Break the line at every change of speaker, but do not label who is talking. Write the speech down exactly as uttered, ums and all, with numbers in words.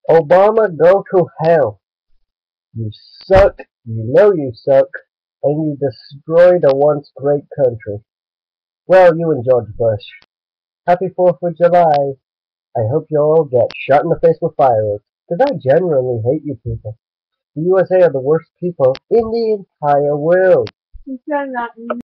Obama, go to hell. You suck, you know you suck, and you destroyed a once great country. Well, you and George Bush. Happy fourth of July. I hope you all get shot in the face with fireworks, because I genuinely hate you people. The U S A are the worst people in the entire world.